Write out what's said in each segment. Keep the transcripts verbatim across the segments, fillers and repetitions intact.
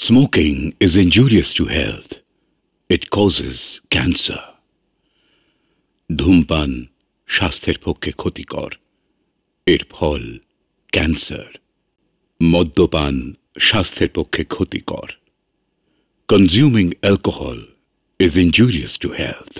Smoking is injurious to health. It causes cancer. ধূমপান স্বাস্থ্যের পক্ষে ক্ষতিকর, এর ফল ক্যান্সার। মদ্যপান স্বাস্থ্যের পক্ষে ক্ষতিকর। Consuming alcohol is injurious to health.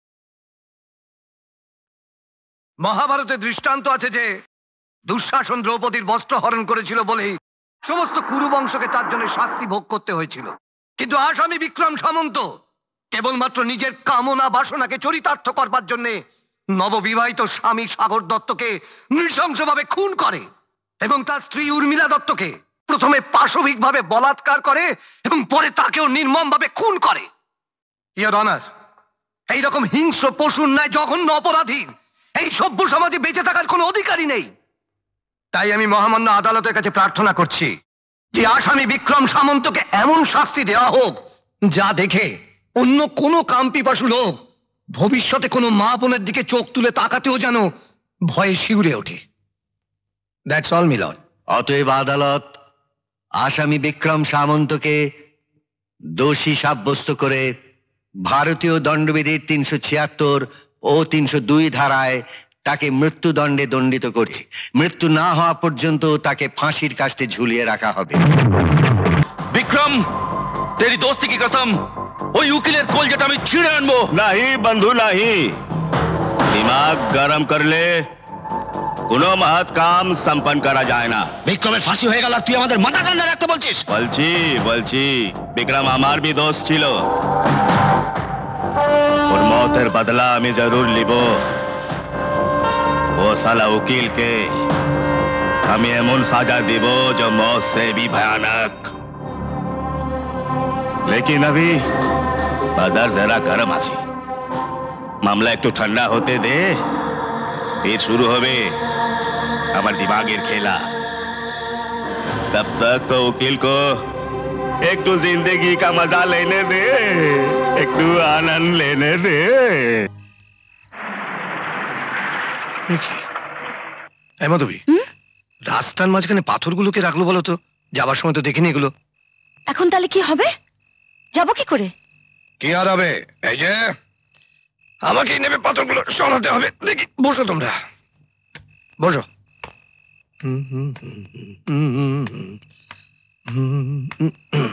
মহাভারতে দৃষ্টান্ত আছে যে দুঃশাসন দ্রৌপদীর বস্ত্র হরণ করেছিল বলেই সমস্ত কুরু বংশকে তার জন্য শাস্তি ভোগ করতে হয়েছিল। কিন্তু আসামি বিক্রম সামন্ত কেবলমাত্র নিজের কামনা বাসনাকে চরিতার্থ করবার জন্য নববিবাহিত স্বামী সাগর দত্তকে নৃশংসভাবে খুন করে এবং তার স্ত্রী উর্মিলা দত্তকে প্রথমে পাশবিকভাবে বলাৎকার করে এবং পরে তাকেও নির্মমভাবে খুন করে। ইওর অনার, এইরকম হিংস্র পশুর ন্যায় জঘন্য অপরাধী এই সভ্য সমাজে বেঁচে থাকার কোনো অধিকারই নেই। তাই আমি মহামান্য আদালতের কাছে প্রার্থনা করছি যে আসামি বিক্রম সামন্তকে এমন শাস্তি দেওয়া হোক যা দেখে অন্য কোনো কামপিপাসু লোক ভবিষ্যতে কোনো মা বোনের দিকে চোখ তুলে তাকাতেও যেন ভয়ে শিউরে ওঠে। That's all my lord. অতএব আদালত আসামি বিক্রম সামন্তকে দোষী সাব্যস্ত করে ভারতীয় দণ্ডবিধির তিনশো ছিয়াত্তর ও তিনশো দুই ধারায় তাকে মৃত্যুদণ্ডে দণ্ডিত করছে। মৃত্যু না হওয়া পর্যন্ত তাকে ফাঁসির কাস্টে ঝুলিয়ে রাখা হবে। বিক্রম, তেরি দোস্তি কি কসম, ওই উকিলের কলজেটা আমি ছিঁড়ে আনবো। नहीं बंधु नहीं, दिमाग गरम कर ले, কোনো মহৎ কাম সম্পন্ন করা যায় না। বিক্রমের ফাঁসি হয়ে গেল আর তুই আমাদের মাথা ঠান্ডা রাখতে বলছিস? বলছি বলছি বিক্রম আমার भी दोस्त ছিল, ওর মতের বদলা আমি জরুর লিব। ও সালা উকিলকে আমি এমন সাজা দিব जो मौत से भी भयानक। लेकिन अभी बाजार जरा गरम আছে, মামলা একটু ঠান্ডা হতে দে, फिर शुरू হবে আমার দিমাগের খেলা। तब तक तो वकील को একটু जिंदगी का मजा लेने दे, একটু आनंद लेने दे। মাধবী, রাস্তার মাঝখানে পাথরগুলোকে রাখলো বলো তো? যাবার সময় তো দেখিনি এগুলো। এখন তাহলে কি হবে? যাবো কি করে? কি আর হবে, এই যে আমাকে নেবে পাথরগুলো সরাতে হবে। দেখি, বসো তোমরা, বসো। হুম হুম হুম হুম হুম হুম হুম।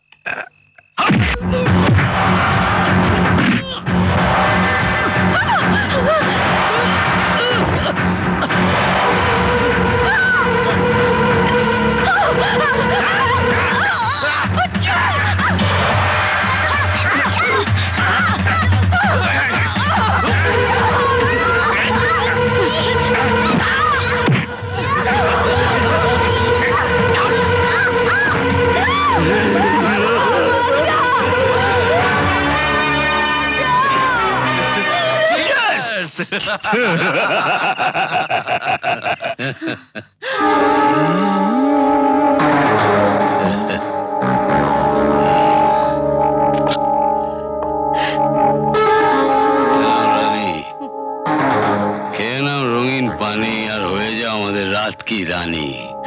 রঙিন পানি আর হয়ে যাও আমাদের রাত কি রানী।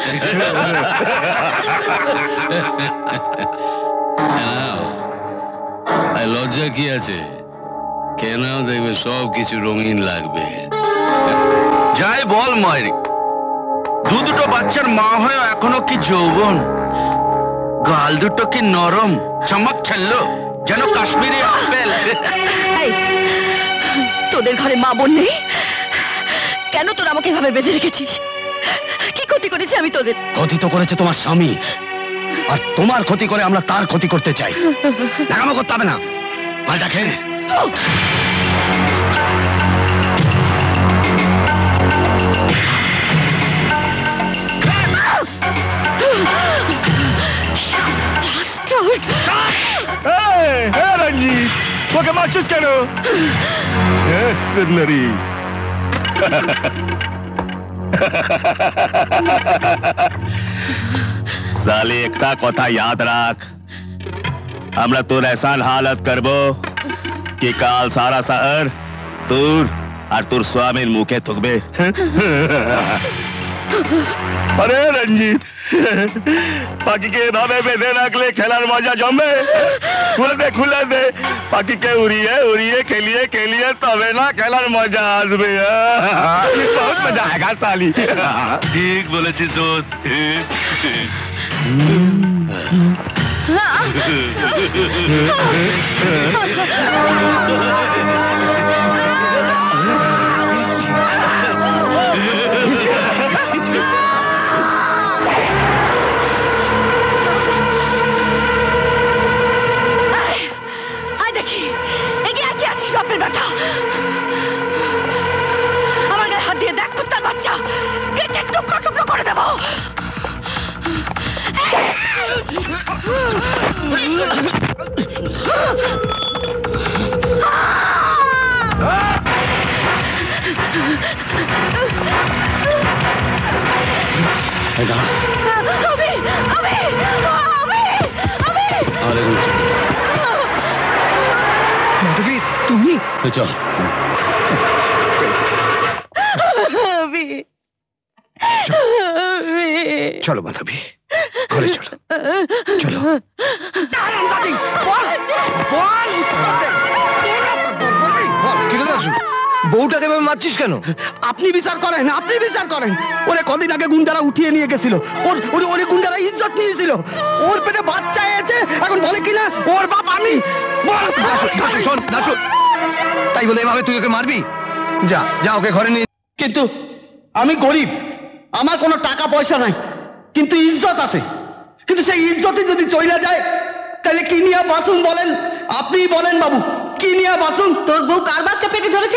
লজ্জা কি আছে? কেন দেখবে সব কিছু রঙিন লাগবে। যাই বল মায়ের, দু দুটো বাচ্চার মা হয়ে এখনো কি যৌবন, গাল দুটো কি নরম, চমক ছাড়লো যেন কাশ্মীরি আপেল। তোদের ঘরে মা বোন নেই কেন? তোরা আমাকে এভাবে বেঁধে রেখেছিস? কি ক্ষতি করেছি আমি তোদের? ক্ষতি তো করেছে তোমার স্বামী, আর তোমার ক্ষতি করে আমরা তার ক্ষতি করতে চাই। নাকামো করতে হবে না, মালটা খেয়ে নে। রঞ্জিত, তোকে মারছিস কেন? সালি একটা কথা याद রাখ, আমরা তোর এসান হালত করব कि काल सारा शहर তোর আর তোর স্বামীর মুখে থুকবে। আরে রঞ্জিত, পাখিকে এভাবে বেঁধে রাখলে খেলার মজা জমবে? খুলে দে খুলে দে, পাখিকে উড়িয়ে উড়িয়ে খেলিয়ে খেলিয়ে তবে না খেলার মজা আসবে। বহুত মজা আয়েগা সালি। ঠিক বলেছিস দোস্ত। আমার গায়ে হাত দিয়ে দেখ কুত্তার বাচ্চা, কেটে টুকরো টুকরো করে দেবো। মাধবী, তুমি চল চলো মাধবী, ঘরে চলো চলো। বউটাকে মারছিস কেন? আপনি বিচার করেন, আপনি বিচার করেন। ওরে কদিন আগে গুন্ডারা উঠিয়ে নিয়ে গেছিল, ওর ওরে ওরে গুন্ডারা ইজ্জত নিয়েছিল, ওর পেটে বাচ্চা এসেছে, এখন বলে কিনা ওর বাপ আমি। শোন নাচু, তাই বলে এভাবে তুই ওকে মারবি? যা যা ওকে ঘরে নিয়ে। কিন্তু আমি গরিব, আমার কোনো টাকা পয়সা নাই, কিন্তু ইজ্জত আছে। কিন্তু সেই ইজ্জতে যদি চইলা যায় তাহলে কি নিয়ে বাসুন বলেন? আপনি বলেন বাবু, কি নিয়ে বাসুন? তোর বউ কার বাচ্চা পেটে ধরেছে?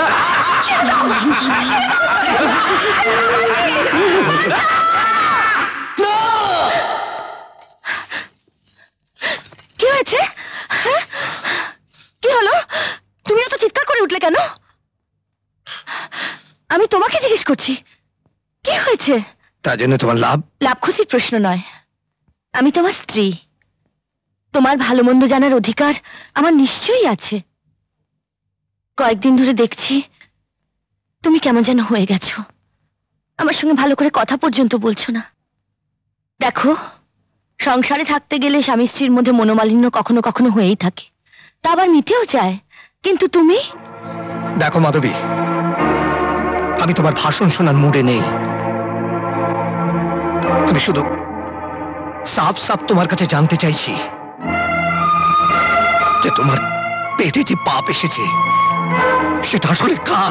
কি হয়েছে? কি হলো? তুমি তো চিৎকার করে উঠলে কেন? আমি তোমাকে জিজ্ঞেস করছি কি হয়েছে। তার জন্য তোমার লাভ? লাভ খুশির প্রশ্ন নয়, আমি তোমার স্ত্রী। তোমার ভালো মন্দ জানার অধিকার আমার নিশ্চয়ই আছে। কয়েকদিন ধরে দেখছি তুমি কেমন যেন হয়ে গেছো, আমার সঙ্গে ভালো করে কথা পর্যন্ত বলছো না। দেখো, সংসারে থাকতে গেলে স্বামী স্ত্রীর মধ্যে মনোমালিন্য কখনো কখনো হয়েই থাকে, তা আবার মিটেও যায়। কিন্তু তুমি? দেখো মাধবী, আমি তোমার ভাষণ শোনার মুডে নেই। আমি শুধু সাফ সাফ তোমার কাছে জানতে চাইছি যে তোমার পেটে যে পাপ এসেছে সেটা আসলে কার?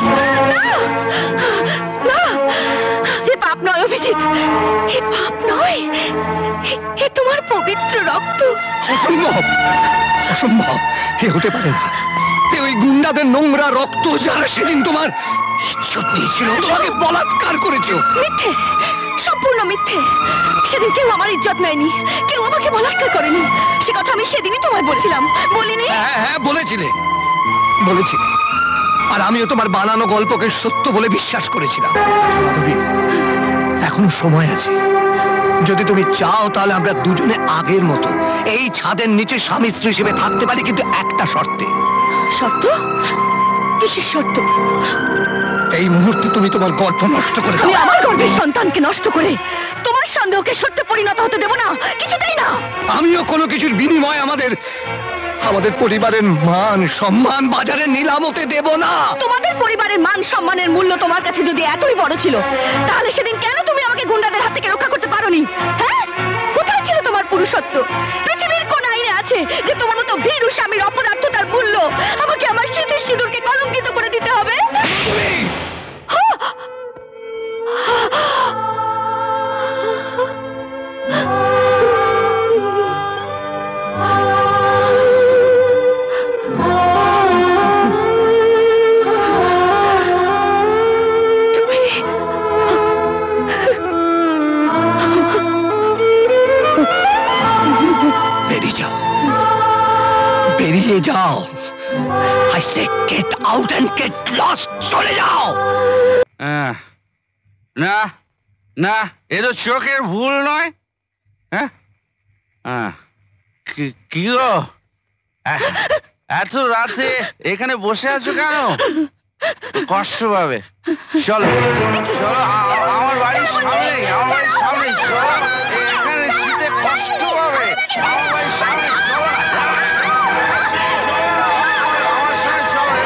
না, এ পাপ নয় অভিজিৎ, এ পাপ নয়, এ তোমার পবিত্র রক্ত। অসম্ভব, অসম্ভব, এ হতে পারে না। এ ওই গুন্ডাদের নোংরা রক্ত, যারা সেদিন তোমার ইজ্জত নিয়েছিল, তোমাকে বলাৎকার করেছো। মিথ্যে, সম্পূর্ণ মিথ্যে। সেদিন কেউ আমার ইজ্জত নেয়নি, কেউ আমাকে বলাৎকার করেনি। সে কথা আমি সেদিনই তোমায় বলছিলাম, বলিনি? হ্যাঁ হ্যাঁ বলেছিলে, বলেছি। আর আমিও তোমার বানানো গল্পকে সত্য বলে বিশ্বাস করেছিলাম। মাধবী, এখনো সময় আছে। যদি তুমি চাও তাহলে আমরা দুজনে আগের মতো এই ছাদের নিচে স্বামী স্ত্রী হিসেবে থাকতে পারি, কিন্তু একটা শর্তে। শর্ত? কিসের শর্ত? এই মুহূর্তে তুমি তোমার গর্ভ নষ্ট করে দাও। আমি আমার গর্ভের সন্তানকে নষ্ট করে তোমার সন্দেহকে সত্যে পরিণত হতে দেব না, কিছুতেই না। আমিও কোনো কিছুর বিনিময় আমাদের আমাদের পরিবারের মান সম্মান বাজারে নিলাম হতে দেব না। তোমাদের পরিবারের মান সম্মানের মূল্য তোমার কাছে যদি এতই বড় ছিল, তাহলে সেদিন কেন তুমি আমাকে গুন্ডাদের হাত থেকে রক্ষা করতে পারোনি? হ্যাঁ, কোথায় ছিল তোমার পুরুষত্ব? পৃথিবীর কোন আইনে আছে যে তোমার মতো ভীরু স্বামীর অপদার্থতার মূল্য আমাকে আমার শীতের সিঁদুরকে কলঙ্কিত করে দিতে হবে? বেরিয়ে যাও, বেরিয়ে যাও। I say get out and get lost. চলে যাও। আহ, না না, এ তো চোখের ভুল নয়। হ্যাঁ, আহ, কি- কি গো, এ- এত রাতে এখানে বসে আছো কেন? কষ্ট পাবে। চলো চলো, আ- আমার আমার বাড়ির সামনে, আমার বাড়ির সামনে চলো। এখানে শীতে কষ্ট হবে। আমার বাড়ির সামনে চলো না। আমার সঙ্গে চলো।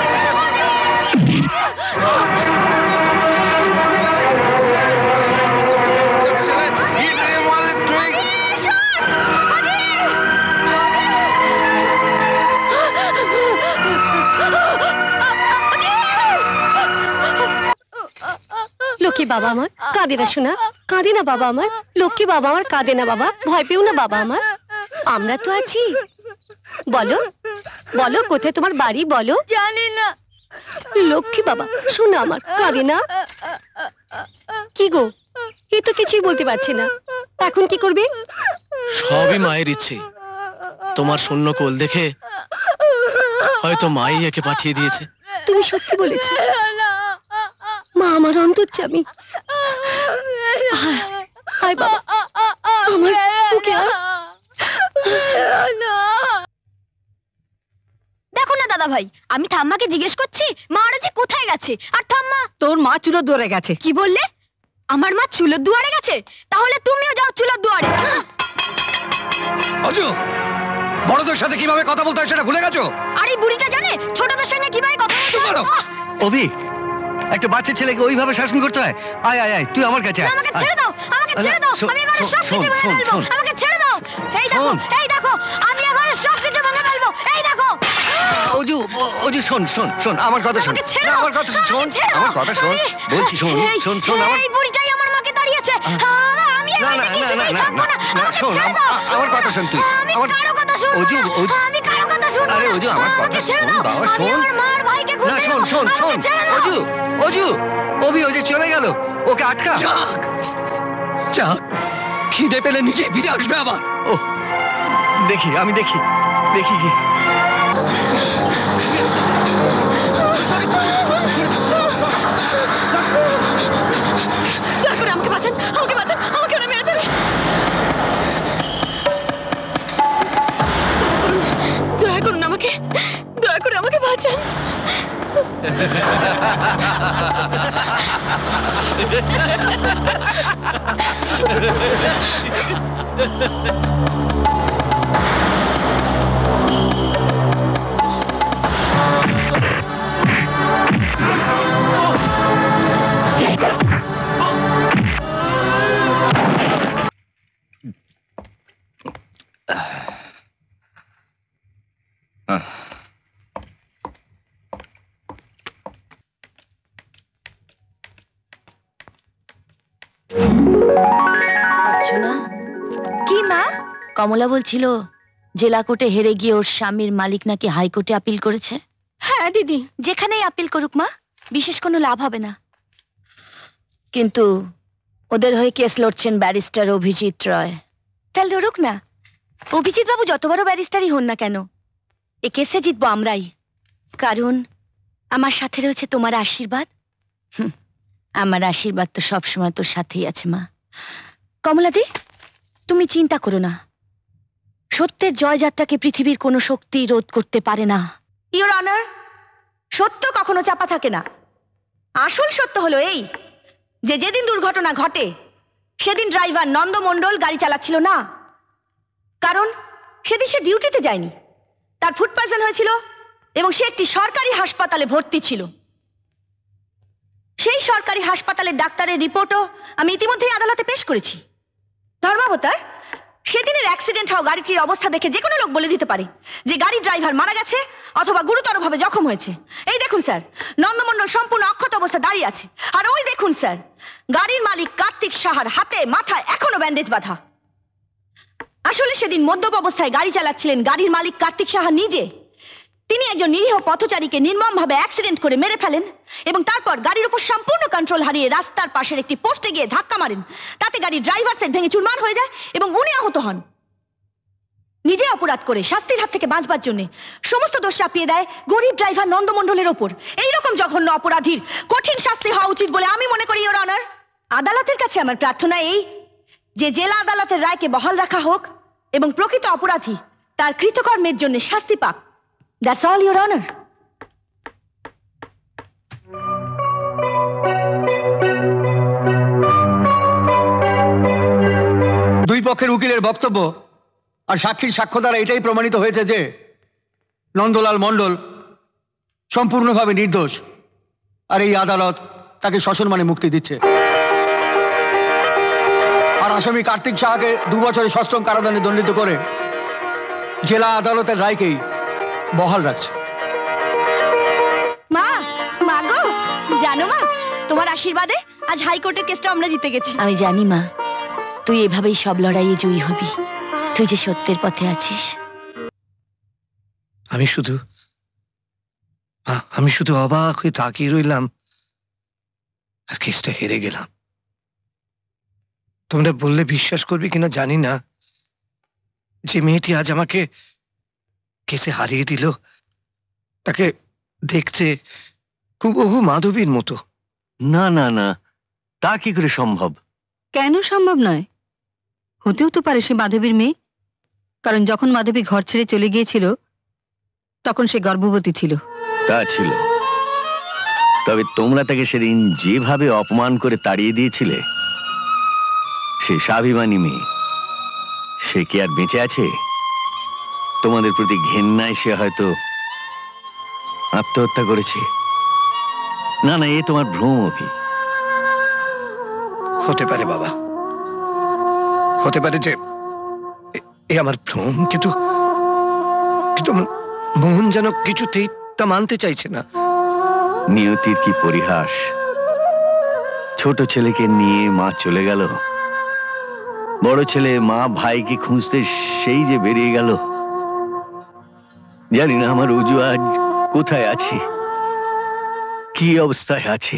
লক্ষ্মী বাবা আমার, কাঁদে না শোনা, কাঁদে না বাবা আমার। লক্ষ্মী বাবা আমার, কাঁদে না বাবা, ভয় পেও না বাবা আমার, আমরা তো আছি। বলো বলো, কোথায় তোমার বাড়ি বলো। জানি না। লক্ষ্মী বাবা শোনা আমার, কাঁদে না। কি গো, এ তো কিছুই বলতে পারছি না, এখন কি করবে? সবই মায়ের ইচ্ছে। তোমার শূন্য কোল দেখে হয়তো মাই একে পাঠিয়ে দিয়েছে। তুমি সত্যি বলেছো মা, আমার অন্তর্যামী। হায় বাবা, আমার বুকে আয়। দেখো না দাদা ভাই, আমি ঠাম্মাকে জিজ্ঞেস করছি মারা যে কোথায় গেছে, আর ঠাম্মা তোর মা চুলোর দুয়ারে গেছে। কি বললে? আমার মা চুলোর দুয়ারে গেছে? তাহলে তুমিও যাও চুলোর দুয়ারে। অজু, বড়দের সাথে কিভাবে কথা বলতে হয় সেটা ভুলে গেছো? আর এই বুড়িটা জানে ছোটদের সঙ্গে কিভাবে কথা বলতে হয়। অভি, একটা বাচ্চা ছেলেকে ওইভাবে শাসন করতে হয়? আয় আয় আয়, তুই আমার কাছে আয়। আমাকে ছেড়ে দাও, আমাকে ছেড়ে দাও, আমি এখন সব কিছু ভেঙে ফেলবো। আমাকে ছেড়ে দাও। এই দেখো, এই দেখো, আমি এখন সব কিছু ভেঙে ফেলবো। এই দেখো অজু, অজু শোন শোন শোন, আমার কথা শোন, ছেড়ে না, দাও, আমার কথা শোন, ছেড়ে দাও। আমার কথা শোন, বলছি শোন এই- শোন শোন আমার। এই বুড়িটাই আমার মাকে তাড়িয়েছে। আমি না এখানে না না কিছুতেই না না থাকবো না। না, আমাকে শোন, ছেড়ে আম- দাও। আ- আমার কথা শোন তুই। আমি আমার কারো কথা শুনবো অজু, না। অজু, আমি কারো কথা শুনবো আরে না। অজু, আমার কথা আমাকে ছেড়ে শোন দাও। বাবা, আমি শোন। আমার মার ভাইকে না খুঁজতে শোন যাবো। শোন আমাকে শোন, ছেড়ে দাও। অজু, অজু, অভি, অজু চলে গেল, ওকে আটকা। যাক যাক, খিদে পেলে নিজে ফিরে আসবে আবার। ও দেখি, আমি দেখি দেখি কি। দয়া করে আমাকে বাঁচান, আমাকে বাঁচান, আমাকে ওরা মেরে দেবে। দয়া করুন আমাকে, দয়া করে আমাকে বাঁচান। অর্চনা, কি মা? কমলা বলছিল জেলা কোর্টে হেরে গিয়ে ওর স্বামীর মালিক নাকি হাইকোর্টে আপিল করেছে। হ্যাঁ দিদি, যেখানেই আপিল করুক মা, বিশেষ কোনো লাভ হবে না। কিন্তু ওদের হয়ে কেস লড়ছেন ব্যারিস্টার অভিজিৎ রয়। তাহলে লড়ুক না, অভিজিৎ বাবু যত বড় ব্যারিস্টারই হন না কেন, এ কেসে জিতবো আমরাই। কারণ আমার সাথে রয়েছে তোমার আশীর্বাদ। হুম, আমার আশীর্বাদ তো সবসময় তোর সাথেই আছে মা। কমলাদি, তুমি চিন্তা করো না, সত্যের জয়যাত্রাকে পৃথিবীর কোনো শক্তি রোধ করতে পারে না। ইওর অনার, সত্য কখনো চাপা থাকে না। আসল সত্য হলো এই যে যেদিন দুর্ঘটনা ঘটে সেদিন ড্রাইভার নন্দমণ্ডল গাড়ি চালাচ্ছিল না, কারণ সেদিন সে ডিউটিতে যায়নি, তার ফুড পয়জন হয়েছিল এবং সে একটি সরকারি হাসপাতালে ভর্তি ছিল। সেই সরকারি হাসপাতালের ডাক্তারের রিপোর্টও আমি ইতিমধ্যেই আদালতে পেশ করেছি। ধর্মাবতার, সেদিনের অ্যাক্সিডেন্ট হওয়া গাড়িটির অবস্থা দেখে যে কোনো লোক বলে দিতে পারে যে গাড়ির ড্রাইভার মারা গেছে অথবা গুরুতরভাবে জখম হয়েছে। এই দেখুন স্যার, নন্দমণ্ডল সম্পূর্ণ অক্ষত অবস্থা দাঁড়িয়ে আছে, আর ওই দেখুন স্যার, গাড়ির মালিক কার্তিক সাহার হাতে মাথায় এখনো ব্যান্ডেজ বাঁধা। আসলে সেদিন মদ্যপ অবস্থায় গাড়ি চালাচ্ছিলেন গাড়ির মালিক কার্তিক সাহা নিজে। তিনি একজন নিরীহ পথচারীকে নির্মমভাবে অ্যাক্সিডেন্ট করে মেরে ফেলেন এবং তারপর গাড়ির উপর সম্পূর্ণ কন্ট্রোল হারিয়ে রাস্তার পাশের একটি পোস্টে গিয়ে ধাক্কা মারেন। তাতে গাড়ির ড্রাইভার সেট ভেঙে চুরমার হয়ে যায় এবং উনি আহত হন। নিজে অপরাধ করে শাস্তির হাত থেকে বাঁচবার জন্য সমস্ত দোষ চাপিয়ে দেয় গরিব ড্রাইভার নন্দমণ্ডলের ওপর। এইরকম জঘন্য অপরাধীর কঠিন শাস্তি হওয়া উচিত বলে আমি মনে করি, ইওর অনার। আদালতের কাছে আমার প্রার্থনা এই যে জেলা আদালতের রায়কে বহাল রাখা হোক এবং প্রকৃত অপরাধী তার কৃতকর্মের জন্য শাস্তি পাক। That's all, Your Honor. দুই পক্ষের উকিলের বক্তব্য আর সাক্ষীর সাক্ষ্য দ্বারা এটাই প্রমাণিত হয়েছে যে নন্দলাল মণ্ডল সম্পূর্ণভাবে নির্দোষ, আর এই আদালত তাকে সসম্মানে মুক্তি দিচ্ছে। আর আসামি কার্তিক সাহাকে দু বছরের সশ্রম কারাদণ্ডে দণ্ডিত করে জেলা আদালতের রায়কেই বহাল রাখছে। মা, মা গো, জানো মা, তোমার আশীর্বাদে আজ হাইকোর্টের কেসটা আমরা জিতে গেছি। আমি জানি মা, তুই এভাবেই সব লড়াইয়ে জয়ী হবি। তুই যে সত্যের পথে আছিস। আমি শুধু আমি শুধু অবাক হয়ে তাকিয়ে রইলাম আর কেসটা হেরে গেলাম। তোমরা বললে বিশ্বাস করবে কিনা জানি না, যে মেয়েটি আজ আমাকে কেসে হারিয়ে দিল তাকে দেখতে হুবহু মাধবীর মতো। না না না, তা কি করে সম্ভব? কেন সম্ভব নয়? হতেও তো পারে সে মাধবীর মেয়ে, কারণ যখন মাধবী ঘর ছেড়ে চলে গিয়েছিল তখন সে গর্ভবতী ছিল। তা ছিল, তবে তোমরা তাকে সেদিন যেভাবে অপমান করে তাড়িয়ে দিয়েছিলে, সে স্বাভিমানী মেয়ে, সে কি আর বেঁচে আছে? তোমাদের প্রতি ঘেন্নায় সে হয়তো আত্মহত্যা করেছে। না না, এ তোমার ভ্রম অভি। হতে পারে বাবা, হতে পারে যে এ আমার ভ্রম, কিন্তু কিন্তু মোহন যেন কিছুতেই তা মানতে চাইছে না। নিয়তির কি পরিহাস! ছোট ছেলেকে নিয়ে মা চলে গেল, বড় ছেলে মা ভাইকে খুঁজতে সেই যে বেরিয়ে গেল। জানি না আমার উজু আজ কোথায় আছে, কি অবস্থায় আছে।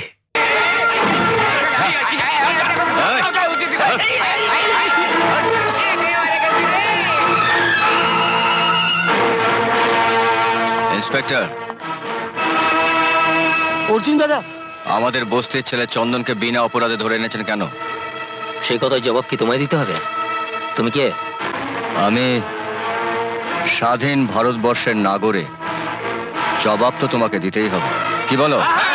ইন্সপেক্টর অর্জুন দাদা, আমাদের বস্তির ছেলে চন্দনকে বিনা অপরাধে ধরে এনেছেন কেন? সেই কথার জবাব কি তোমায় দিতে হবে? তুমি কে? আমি স্বাধীন ভারতবর্ষের নাগরিক, জবাব তো তোমাকে দিতেই হবে। কি বলো?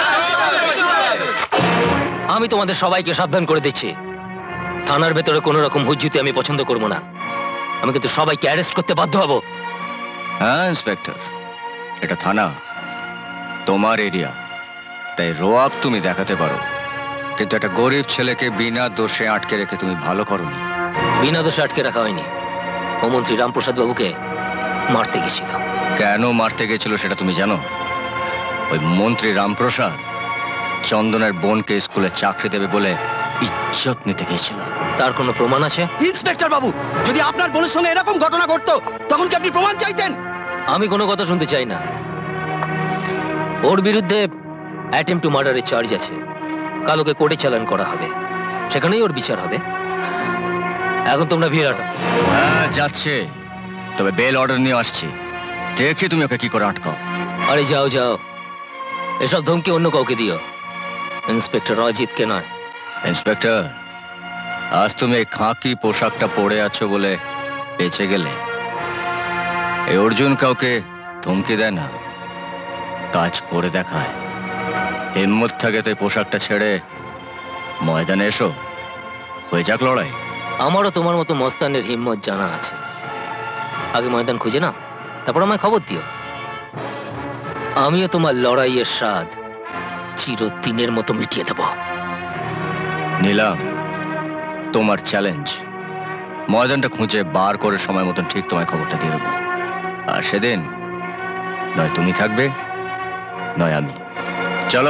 আমি তোমাদের সবাইকে সাবধান করে দিচ্ছি, থানার ভেতরে কোনো রকম হুজ্জুতি আমি পছন্দ করব না। আমি কিন্তু সবাইকে অ্যারেস্ট করতে বাধ্য হব। হ্যাঁ ইন্সপেক্টর, এটা থানা, তোমার এরিয়া, তাই রোয়াব তুমি দেখাতে পারো, কিন্তু একটা গরিব ছেলেকে বিনা দোষে আটকে রেখে তুমি ভালো করোনি। বিনা দোষে আটকে রাখা হয়নি, ও মন্ত্রী রামপ্রসাদ বাবুকে মারতে গেছিল। কেন মারতে গেছিল সেটা তুমি জানো? ওই মন্ত্রী রামপ্রসাদ চন্দনের বোনকে স্কুলে চাকরি দেবে বলে ইজ্জত নিতে গেছিল। তার কোনো প্রমাণ আছে? ইন্সপেক্টর বাবু, যদি আপনার বোনের সঙ্গে এরকম ঘটনা ঘটতো তখন কি আপনি প্রমাণ চাইতেন? আমি কোনো কথা শুনতে চাই না। ওর বিরুদ্ধে অ্যাটেম্প টু মার্ডারের চার্জ আছে, কাল ওকে কোর্টে চালান করা হবে, সেখানেই ওর বিচার হবে। এখন তোমরা ভিড় আটো। হ্যাঁ যাচ্ছে, তবে বেল অর্ডার নিয়ে আসছি, দেখি তুমি ওকে কি করে আটকাও। আরে যাও যাও, এসব ধমকি অন্য কাউকে দিও, ইন্সপেক্টর অজিতকে নয়। ইন্সপেক্টর, আজ তুমি এই খাঁকি পোশাকটা পরে আছো বলে বেঁচে গেলে। এই অর্জুন কাউকে ধমকি দেয় না, কাজ করে দেখায়। হিম্মত থাকে তো এই পোশাকটা ছেড়ে ময়দানে এসো, হয়ে যাক লড়াই। আমারও তোমার মতো মস্তানের হিম্মত জানা আছে। আগে ময়দান খুঁজে নাও, তারপর আমায় খবর দিও। আমিও তোমার লড়াইয়ের স্বাদ চিরদিনের মতো মিটিয়ে দেব। নিলাম তোমার চ্যালেঞ্জ, ময়দানটা খুঁজে বার করে সময় মতন ঠিক তোমায় খবরটা দিয়ে দেবো। আর সেদিন নয় তুমি থাকবে নয় আমি। চলো।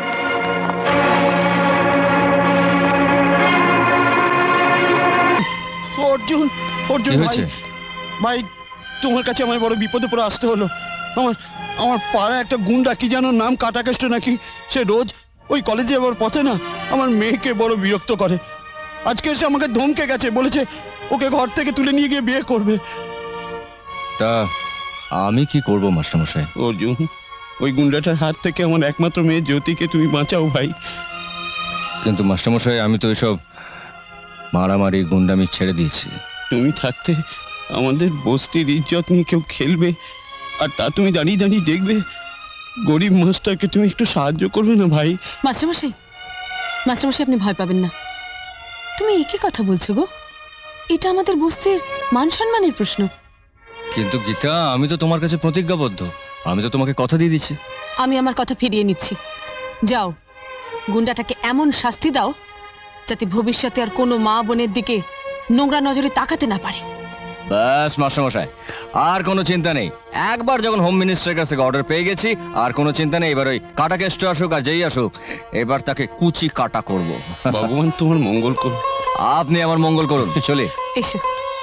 অর্জুন, অর্জুন ভাই, ভাই তোমার কাছে আমার বড় বিপদে পড়ে আসতে হলো। আমার আমার পাড়া একটা গুন্ডা, কি যেন নাম, কাটাকেষ্ট নাকি, সে রোজ ওই কলেজে যাওয়ার পথে না আমার মেয়েকে বড় বিরক্ত করে। আজকে এসে আমাকে ধমকে গেছে, বলেছে ওকে ঘর থেকে তুলে নিয়ে গিয়ে বিয়ে করবে। তা আমি কি করবো মাস্টারমশাই? অর্জুন, ওই গুন্ডাটার হাত থেকে আমার একমাত্র মেয়ে জ্যোতিকে তুমি বাঁচাও ভাই। কিন্তু মাস্টারমশাই, আমি তো এসব মারামারি গুন্ডামি ছেড়ে দিয়েছি। তুমি থাকতে আমাদের বস্তির ইজ্জত নিয়ে কেউ খেলবে, আর তা তুমি দাঁড়িয়ে দাঁড়িয়ে দেখবে। গরিব মাস্টারকে তুমি একটু সাহায্য করবে না ভাই? মাস্টারমশাই, মাস্টারমশাই আপনি ভয় পাবেন না। তুমি একে কথা বলছো গো? এটা আমাদের বস্তির মান সম্মানের প্রশ্ন। কিন্তু গীতা, আমি তো তোমার কাছে প্রতিজ্ঞাবদ্ধ, আমি তো তোমাকে কথা দিয়ে দিচ্ছি। আমি আমার কথা ফিরিয়ে নিচ্ছি। যাও, গুন্ডাটাকে এমন শাস্তি দাও যাতে ভবিষ্যতে আর কোনো মা বোনের দিকে নোংরা নজরে তাকাতে না পারে। ব্যাস মাস্টারমশাই, আর কোনো চিন্তা নেই। একবার যখন হোম মিনিস্টারের কাছ থেকে অর্ডার পেয়ে গেছি, আর কোনো চিন্তা নেই। এবার ওই কাটা কেষ্ট আসুক আর যেই আসুক, এবার তাকে কুচি কাটা করব। ভগবান তোমার মঙ্গল করুন। আপনি আমার মঙ্গল করুন। চলে এসো।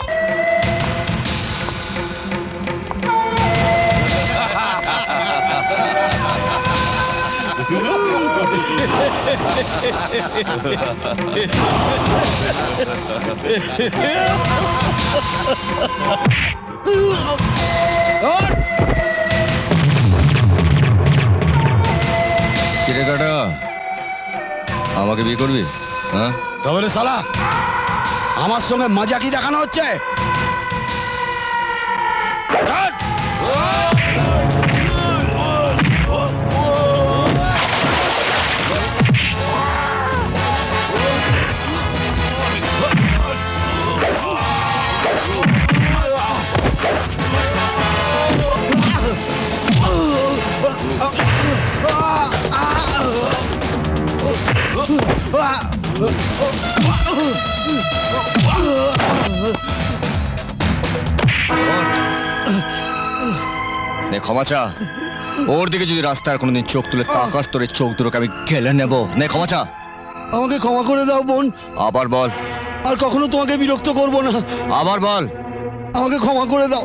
কিরে কাটা, আমাকে বিয়ে করবি? হ্যাঁ তবে রে শালা, আমার সঙ্গে মজা কি দেখানো হচ্ছে? ক্ষমা চা। ওর দিকে যদি রাস্তার কোনোদিন চোখ তুলে তাকাস, তোর চোখ দুটোকে আমি গেলে নেব। নে ক্ষমা চা। আমাকে ক্ষমা করে দাও বোন। আবার বল। আর কখনো তোমাকে বিরক্ত করব না। আবার বল। আমাকে ক্ষমা করে দাও।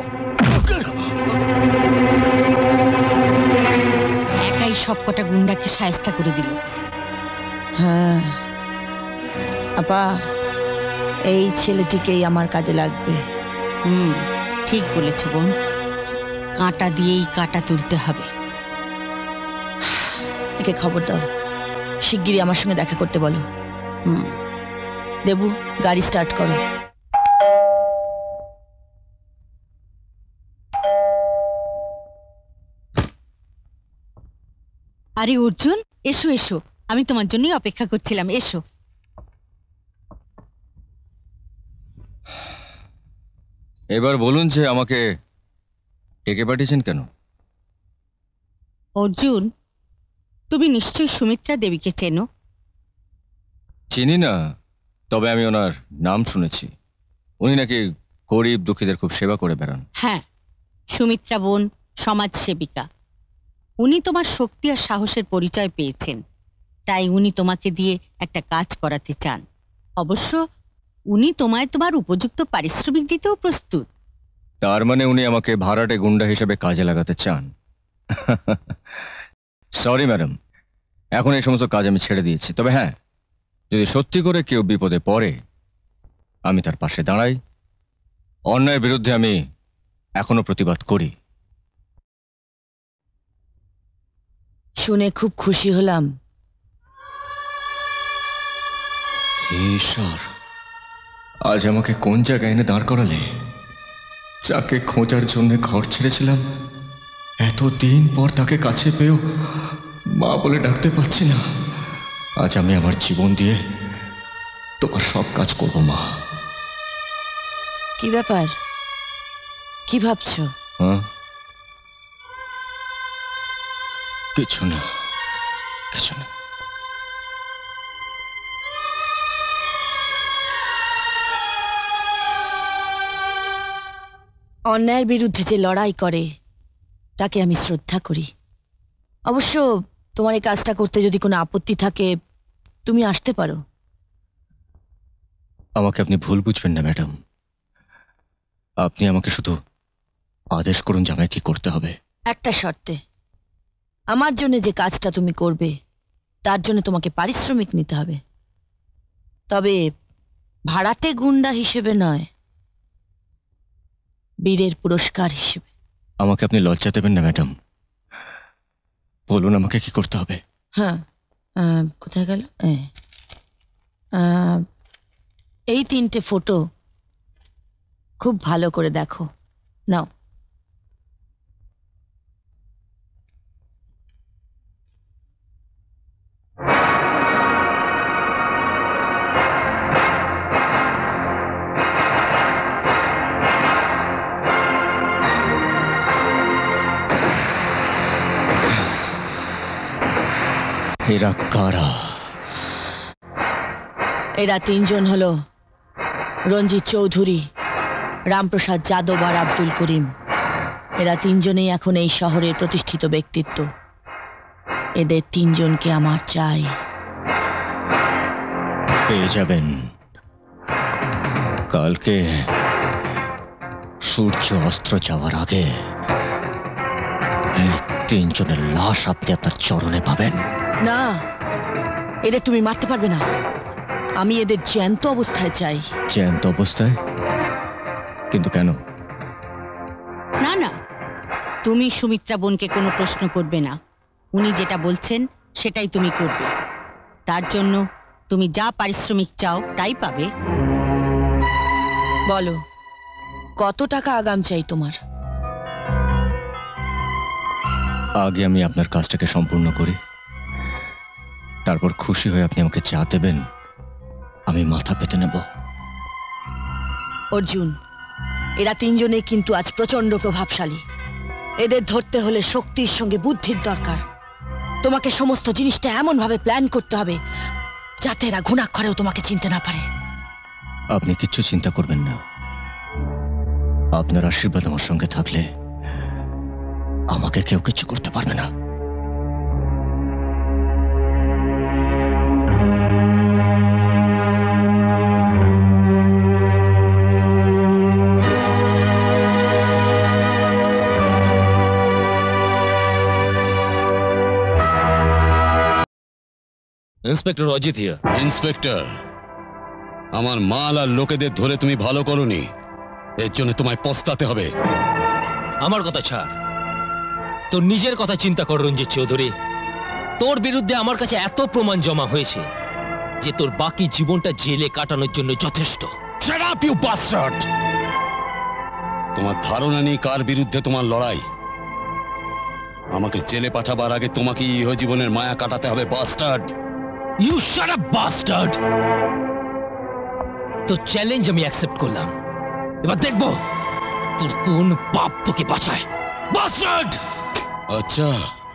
একাই সবকটা গুন্ডাকে শায়েস্তা করে দিল। হ্যাঁ আপা, এই ছেলেটিকেই আমার কাজে লাগবে। হুম, ঠিক বলেছ বোন। কাঁটা দিয়েই কাঁটা তুলতে হবে। একে খবর দাও, শিগগিরই আমার সঙ্গে দেখা করতে বলো। হুম। দেবু, গাড়ি স্টার্ট করো। আরে অর্জুন, এসো এসো, আমি তোমার জন্যই অপেক্ষা করছিলাম। এসো। এবার বলুন যে আমাকে ডেকে পাঠিয়েছেন কেন? অর্জুন, তুমি নিশ্চয়ই সুমিত্রা দেবীকে চেনো? চিনি না, তবে আমি ওনার নাম শুনেছি। উনি নাকি গরিব দুঃখীদের খুব সেবা করে বেড়ান। হ্যাঁ, সুমিত্রা বোন সমাজ সেবিকা। উনি তোমার শক্তি আর সাহসের পরিচয় পেয়েছেন, তাই উনি তোমাকে দিয়ে একটা কাজ করাতে চান। অবশ্য উনি তোমায় তোমার উপযুক্ত পারিশ্রমিক দিতেও প্রস্তুত। তার মানে উনি আমাকে ভাড়াটে গুন্ডা হিসেবে কাজে লাগাতে চান? সরি ম্যাডাম, এখন এই সমস্ত কাজ আমি ছেড়ে দিয়েছি। তবে হ্যাঁ, যদি সত্যি করে কেউ বিপদে পড়ে, আমি তার পাশে দাঁড়াই। অন্যায়ের বিরুদ্ধে আমি এখনো প্রতিবাদ করি। শুনে খুব খুশি হলাম। ঈশ্বর, আজ আমাকে কোন জায়গায় এনে দাঁড় করালে? যাকে খোঁজার জন্য ঘর ছেড়েছিলাম, এতদিন পর তাকে কাছে পেয়েও মা বলে ডাকতে পারছি না। আজ আমি আমার জীবন দিয়ে তোমার সব কাজ করব মা। কি ব্যাপার, কি ভাবছো? হ্যাঁ, কিছু না, কিছু না। অন্যায়ের বিরুদ্ধে যে লড়াই করে তাকে আমি শ্রদ্ধা করি। অবশ্য তোমার এই কাজটা করতে যদি কোনো আপত্তি থাকে, তুমি আসতে পারো। আমাকে আপনি ভুল বুঝবেন না ম্যাডাম। আপনি আমাকে শুধু আদেশ করুন যে আমায় কি করতে হবে। একটা শর্তে, আমার জন্য যে কাজটা তুমি করবে তার জন্য তোমাকে পারিশ্রমিক নিতে হবে, তবে ভাড়াটে গুন্ডা হিসেবে নয়, বীরের পুরস্কার হিসেবে। আমাকে আপনি লজ্জা দেবেন না ম্যাডাম। বলুন আমাকে কি করতে হবে। হ্যাঁ, কোথায় গেল? এই তিনটে ফটো খুব ভালো করে দেখো। নাও। এরা কারা? এরা তিনজন হলো রঞ্জিত চৌধুরী, রামপ্রসাদ যাদব আর আব্দুল করিম। এরা তিনজনেই এখন এই শহরের প্রতিষ্ঠিত ব্যক্তিত্ব। এদের তিনজনকে আমার চাই। পেয়ে যাবেন। কালকে সূর্য অস্ত্র যাওয়ার আগে এই তিনজনের লাশ আপনি আপনার চরণে পাবেন। না, এদের তুমি মারতে পারবে না। আমি এদের জ্যান্ত অবস্থায় চাই। জ্যান্ত অবস্থায়? কিন্তু কেন? না না, তুমি সুমিত্রা বোনকে কোনো প্রশ্ন করবে না। উনি যেটা বলছেন সেটাই তুমি করবে। তার জন্য তুমি যা পারিশ্রমিক চাও তাই পাবে। বলো, কত টাকা আগাম চাই তোমার? আগে আমি আপনার কাজটাকে সম্পূর্ণ করি, তারপর খুশি হয়ে আপনি আমাকে চা দেবেন, আমি মাথা পেতে নেব। অর্জুন, এরা তিনজনে কিন্তু আজ প্রচন্ড প্রভাবশালী। এদের ধরতে হলে শক্তির সঙ্গে বুদ্ধির দরকার। তোমাকে সমস্ত জিনিসটা এমন ভাবে প্ল্যান করতে হবে যাতে এরা ঘুণাক্ষরেও তোমাকে চিনতে না পারে। আপনি কিচ্ছু চিন্তা করবেন না। আপনার আশীর্বাদ আমার সঙ্গে থাকলে আমাকে কেউ কিছু করতে পারবে না। Inspector Ajit here. ইন্সপেক্টর, আমার মাল আর লোকেদের ধরে তুমি ভালো করোনি, এর জন্য তোমায় পস্তাতে হবে। আমার কথা ছাড়, তোর নিজের কথা চিন্তা কর রঞ্জিত চৌধুরী। তোর বিরুদ্ধে আমার কাছে এত প্রমাণ জমা হয়েছে যে তোর বাকি জীবনটা জেলে কাটানোর জন্য যথেষ্ট। Shut up, you bastard! তোমার ধারণা নেই কার বিরুদ্ধে তোমার লড়াই। আমাকে জেলে পাঠাবার আগে তোমাকে ইহ জীবনের মায়া কাটাতে হবে, bastard. You shut up bastard. তোর চ্যালেঞ্জ আমি অ্যাকসেপ্ট করলাম। এবার দেখবো তোর কোন পাপ তোকে বাঁচায়, বাস্টার্ড। আচ্ছা,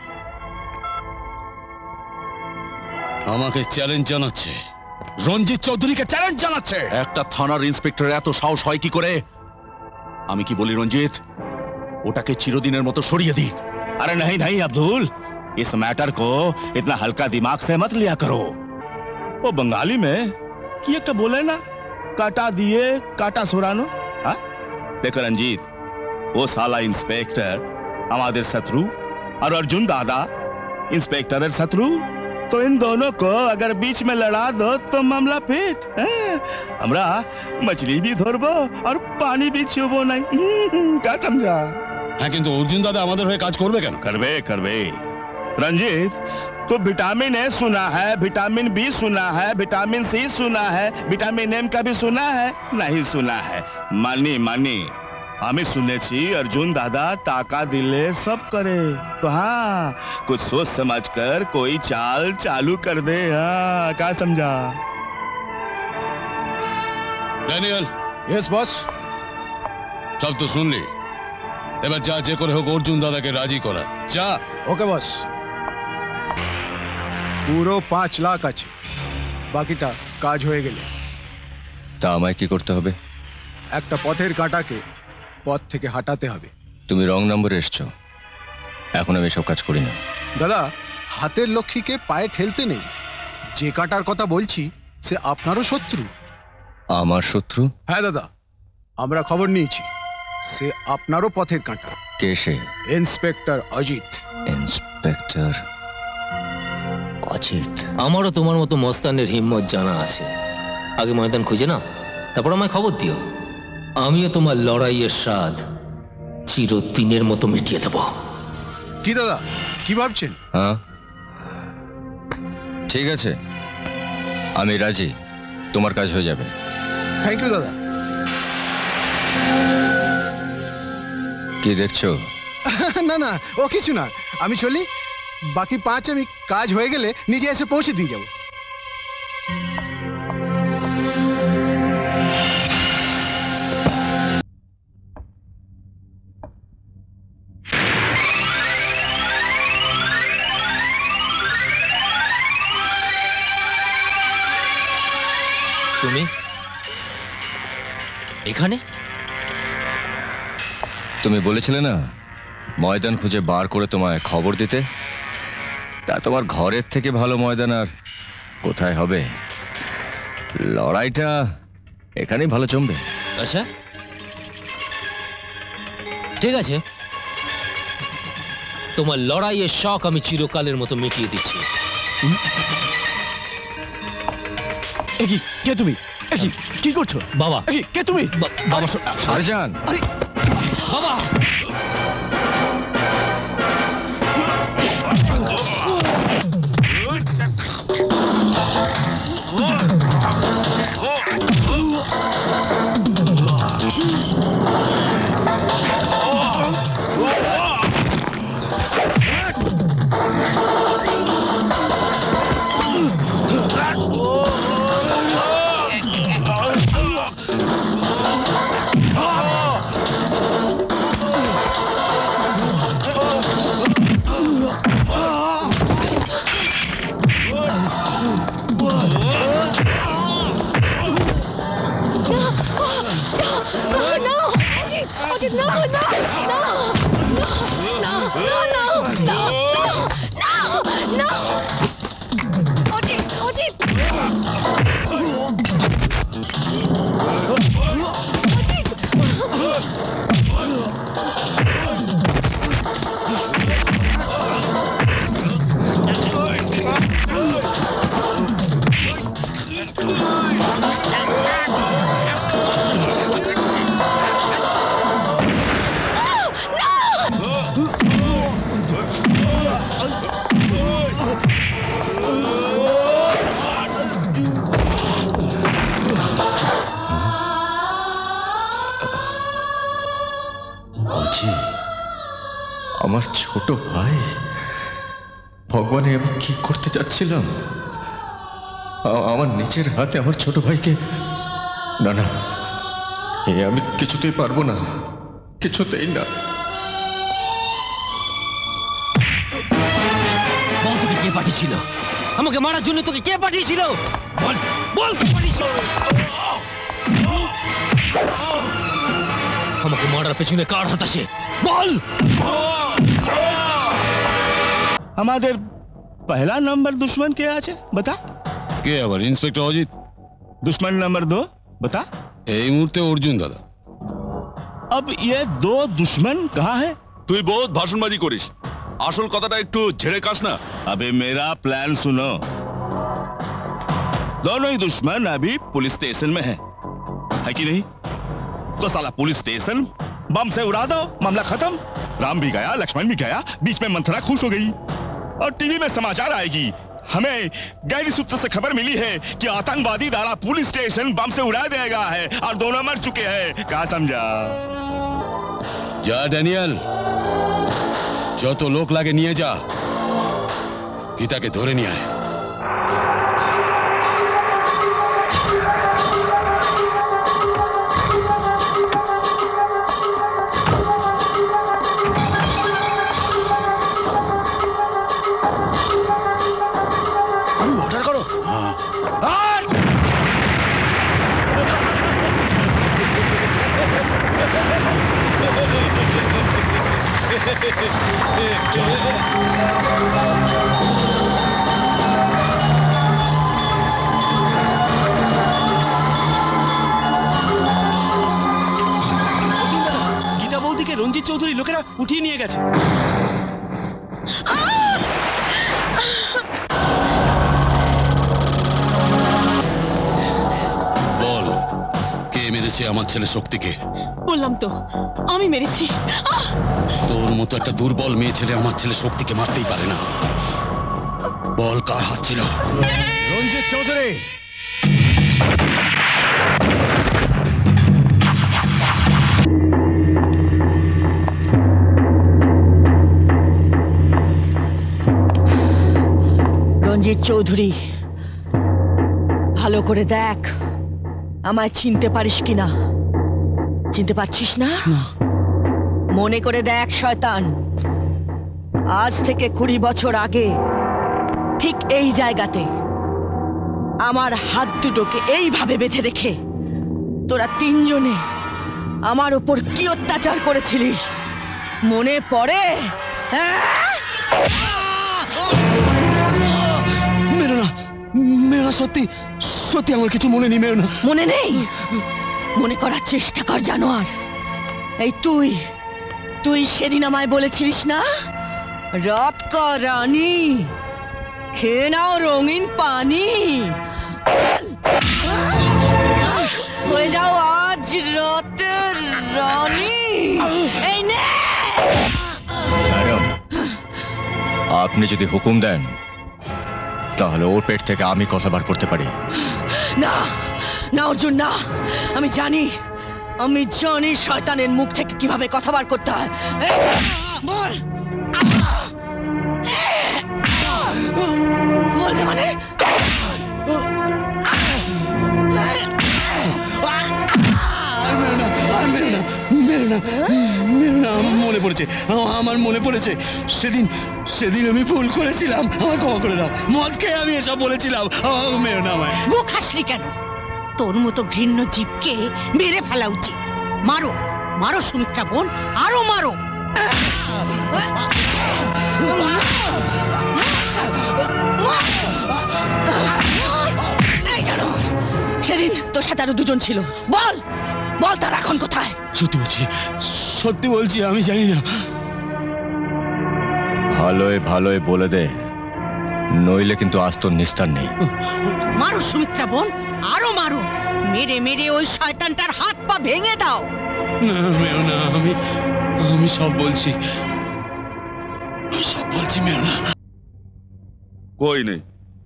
আমাকে চ্যালেঞ্জ জানাচ্ছে, রঞ্জিত চৌধুরীকে চ্যালেঞ্জ জানাচ্ছে। একটা থানার ইন্সপেক্টর এত সাহস হয় কি করে? আমি কি বলি রঞ্জিত, ওটাকে চিরদিনের মতো সরিয়ে দি। अरे नहीं नहीं अब्दुल, इस मैटर को इतना हल्का दिमाग से मत लिया करो। वो बंगाली में कि एक तो बोले ना, काटा दिए काटा सुरानो। हाँ देखो रंजीत, वो साला इंस्पेक्टर हमारे शत्रु और अर्जुन दादा इंस्पेक्टर शत्रु, तो इन दोनों को अगर बीच में लड़ा दो तो मामला फिट। हमरा मछली भी धरबो और पानी भी छुबो नहीं। क्या समझा? হ্যাঁ, কিন্তু অর্জুন দাদা আমাদের হয়ে কাজ করবে কেন? करवे करवे रंजीत, तो विटामिन ए सुना है, विटामिन बी सुना है, विटामिन सी सुना है, विटामिन एम का भी सुना है? नहीं सुना है। मानी मानी हमें सुने छी अर्जुन दादा टाका दिले सब करे, तो हाँ कुछ सोच समझ कर कोई चाल चालू कर दे। हाँ क्या समझा? ড্যানিয়েল। Yes boss. সব তো শুনলি, এবার যা যে করে হোক অর্জুন দাদাকে রাজি করা। যা। ওকে বস। পুরো পাঁচ লাখ আছে, বাকিটা কাজ হয়ে গেলে। তা আমায় কি করতে হবে? একটা পথের কাঁটাকে পথ থেকে হাঁটাতে হবে। তুমি রং নম্বরে এসছো, এখন আমি এসব কাজ করি না। দাদা, হাতের লক্ষ্মীকে পায়ে ঠেলতে নেই। যে কাঁটার কথা বলছি সে আপনারও শত্রু। আমার শত্রু? হ্যাঁ দাদা, আমরা খবর নিয়েছি, সে আপনারও পথের কাঁটা। কে সে? ইন্সপেক্টর অজিত। ইন্সপেক্টর অজিত? আমারও তোমার মতো মস্তানের হিম্মত জানা আছে। আগে ময়দান খুঁজে নাও, তারপর আমায় খবর দিও। আমিও তোমার লড়াইয়ের স্বাদ চিরদিনের মতো মিটিয়ে দেব। কি দাদা, কি ভাবছেন? হ্যাঁ ঠিক আছে, আমি রাজি, তোমার কাজ হয়ে যাবে। থ্যাংক ইউ দাদা। কি দেখছো? না না, ও কিছু না, আমি চলি। বাকি পাঁচ আমি কাজ হয়ে গেলে নিজে এসে পৌঁছে দিয়ে যাব। তুমি এখানে? তুমি বলেছিলে না ময়দান খুঁজে বার করে তোমায় খবর দিতে, তা তোমার ঘরের থেকে ভালো ময়দান আর কোথায় হবে? লড়াইটা এখানেই ভালো জমবে। আচ্ছা ঠিক আছে, তোমার লড়াইয়ের শখ আমি চিরকালের মতো মিটিয়ে দিচ্ছি। একি কে তুমি? একি কি করছো? বাবা। একি কে তুমি? বাবা শাহজাহান। আরে বাবা Ajit, no, no, no, no, no, no, no, no, no, no, Ajit, Ajit, আমার ছোট ভাই, ভগবানে আমি কি করতে যাচ্ছিলাম? আমার নিজের হাতে আমার ছোট ভাইকে, না না, এ আমি কিছুতেই পারবো না, কিছুতেই না। বল তোকে কে পাঠিয়েছিল? আমাকে মারার জন্য তোকে কে পাঠিয়েছিল? বল বল কে পাঠিয়েছিল? আমাকে মারার পেছনে কার হাত আছে? বল। আমাদের पहला नंबर दुश्मन क्या আছে बता? কে আবার? ইন্সপেক্টর অজিত। दुश्मन नंबर दो बता? এই মুহূর্তে অর্জুন দাদা। अब ये दो दुश्मन कहाँ है? তুই বহুত ভাষণবাজি করিস, আসল কথাটা একটু ঝেড়ে কাস না। अबे मेरा प्लान सुनो। दोनों ही दुश्मन अभी पुलिस स्टेशन में है, है कि नहीं? तो साला पुलिस स्टेशन बम से उड़ा दो, मामला खत्म। राम भी गया, लक्ष्मण भी गया, बीच में मंथरा खुश हो गई और टीवी में समाचार आएगी। हमें गैरी सूत्र से खबर मिली है कि आतंकवादी दारा पुलिस स्टेशन बम से उड़ा देगा है और दोनों मर चुके हैं। क्या समझा? जा डैनियल, जो तो लोग लागे निये जा, गीता के धोरे नहीं आए। অর্ডার করো। গীতা বৌদিকে রঞ্জিত চৌধুরী লোকেরা উঠিয়ে নিয়ে গেছে। বল, কে মেরেছে আমার ছেলে শক্তিকে? বললাম তো আমি মেরেছি। তোর মতো একটা দুর্বল মেয়ে ছেলে আমার ছেলে শক্তিকে মারতেই পারে না। বল, কার হাত ছিল? রঞ্জিত চৌধুরী। রঞ্জিত চৌধুরী, ভালো করে দেখ আমায় চিনতে পারিস কিনা। চিনতে পারছিস না? মনে করে দেখ শয়তান, আজ থেকে কুড়ি বছর আগে ঠিক এই জায়গাতে আমার হাত দুটোকে এইভাবে বেঁধে রেখে তোরা তিনজনে আমার উপর কি অত্যাচার করেছিলি মনে পড়ে? মেরো না, মেরো না, সত্যি সত্যি আমার কিছু মনে নেই। মেরো না। মনে নেই? মনে করার চেষ্টা কর জানোয়ার। এই তুই তুই সেদিন আমায় বলেছিলিস না, রাত কা রানী খেয়ে নাও রঙিন পানি, হয়ে যাও আজ রাতের রানী। এই নে। ম্যাডাম, আপনি যদি হুকুম দেন তাহলে ওর পেট থেকে আমি কথা বার করতে পারি। না না অর্জুন না, আমি জানি আমি জানি শয়তানের মুখ থেকে কিভাবে কথা বার করতে হয়। বল বল মানে মনে পড়েছে, আমার মনে পড়েছে সেদিন সেদিন আমি ভুল করেছিলাম, আমার ক্ষমা করে দাও। মদ খেয়ে আমি এসব বলেছিলাম, মেরো না আমায়। মুখ হাসলি কেন? তোর মতো ঘৃণ্য জীবকে মেরে ফেলা উচিত। মারো মারো সুমিত্রা বোন, আরো মারো। সেদিন তোর সাথে আরো দুজন ছিল, বল বল তারা এখন কোথায়? সত্যি বলছি, সত্যি বলছি, আমি জানি না। ভালোই ভালোই বলে দে, নইলে কিন্তু আজ তোর নিস্তার নেই। মারো সুমিত্রা বোন, আরো মারো। মেরে মেরে ওই শয়তানটার হাত পা ভেঙে দাও। না মেরো না, আমি আমি সব বলছি, সব বলছি, মেরো না। कोई नहीं।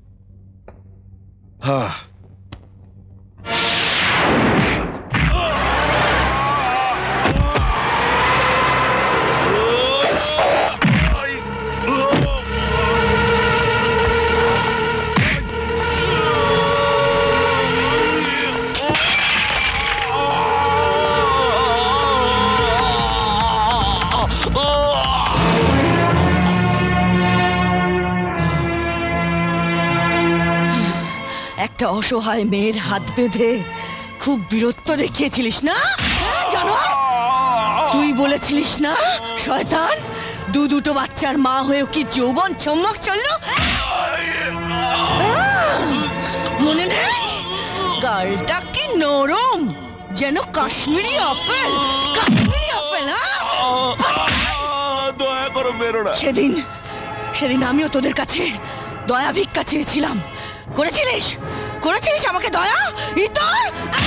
हाँ একটা অসহায় মেয়ের হাত বেঁধে খুব বীরত্ব দেখিয়েছিলিস না জানোয়ার? তুই বলেছিলিস না শয়তান, দু দুটো বাচ্চার মা হয়েও কি যৌবন চমক চললো? মনে নেই? গালটা কি নরম, যেন কাশ্মীরি আপেল। কাশ্মীরি আপেল। দয়া করো, মেরো না। সেদিন সেদিন আমিও তোদের কাছে দয়া ভিক্ষা চেয়েছিলাম, করেছিলিস? করেছিলিস আমাকে দয়া? ইতর